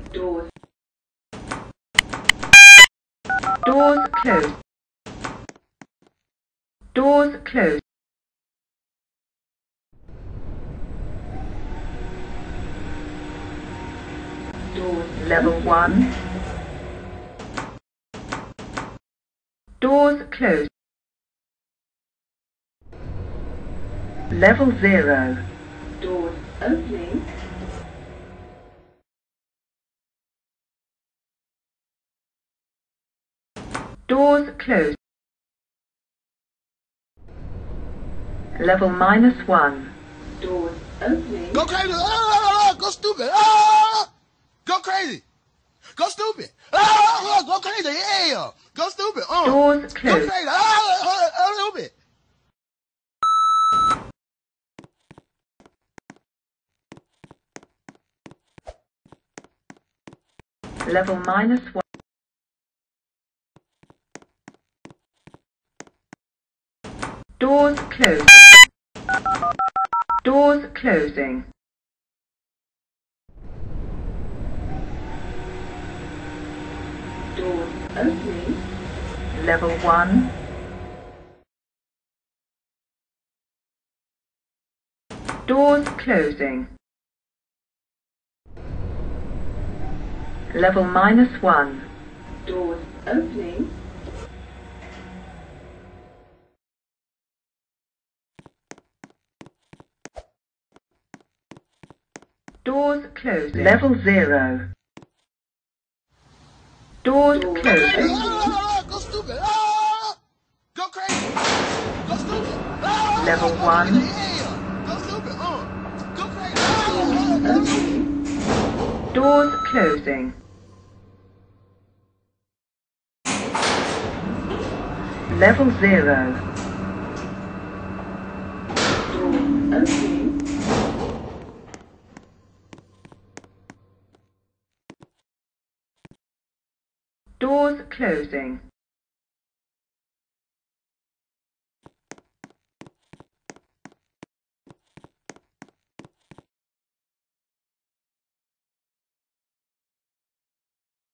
Doors. Doors closed. Doors closed. Doors. Level 1. Doors closed. Level 0. Doors opening. Doors closed. Level -1. Doors opening. Go crazy! Ah, go stupid! Ah, go crazy! Go stupid! Ah, go crazy! Yeah! Go stupid! Doors Go closed. crazy! Ah, stupid! Level -1. Doors closing. Doors closing. Doors opening. Level 1. Doors closing. Level -1. Doors opening. Doors closing. Level 0. Doors closing. Ah, go stupid! Ah, go crazy! Go stupid! Ah, Level go 1. crazy! Yeah! Go stupid! Go crazy! Ah, Doors closing. Level 0. Doors opening. Doors closing.